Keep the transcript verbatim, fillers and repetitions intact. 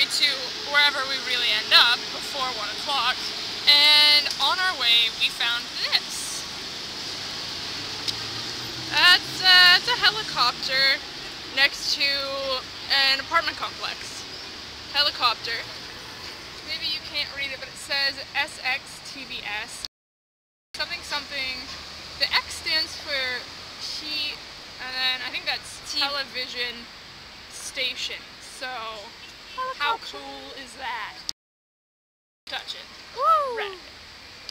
to wherever we really end up before one o'clock. And on our way, we found this. That's, uh, it's a helicopter next to an apartment complex. Helicopter. Maybe you can't read it, but it says S X T V S. Something something. The X stands for she, and then I think that's television station. So, how cool is that? Touch it. Woo! Red.